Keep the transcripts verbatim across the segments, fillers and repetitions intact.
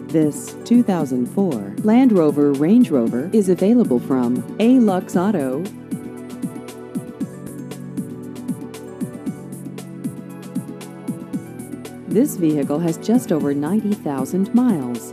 This two thousand four Land Rover Range Rover is available from A-Lux Auto. This vehicle has just over ninety thousand miles.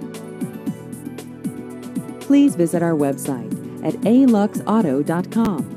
Please visit our website at a lux auto dot com.